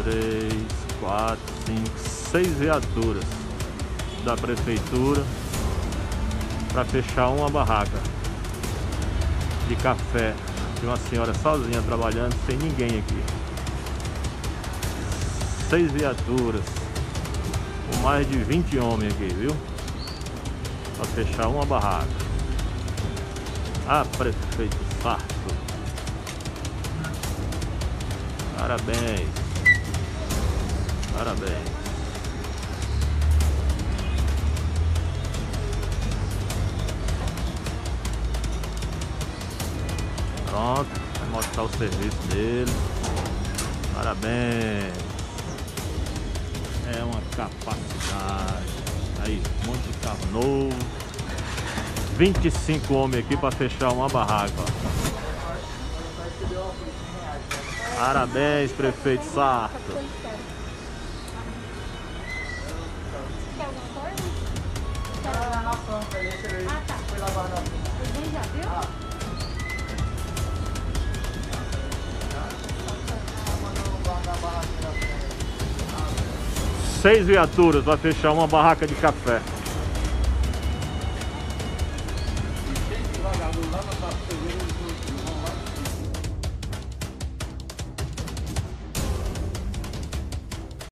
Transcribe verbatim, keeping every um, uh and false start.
três, quatro, cinco, seis viaturas da prefeitura para fechar uma barraca de café de uma senhora sozinha trabalhando, sem ninguém aqui. Seis viaturas com mais de vinte homens aqui, viu? Para fechar uma barraca. Ah, prefeito Sarto, parabéns, parabéns. Pronto, vai mostrar o serviço dele. Parabéns. É uma capacidade. Aí, um monte de carro novo. vinte e cinco homens aqui para fechar uma barraca. Parabéns, prefeito Sarto. Quer alguma coisa? Ah, tá. Foi lavado. Você já viu? Seis viaturas para fechar uma barraca de café. Vagabundo lá na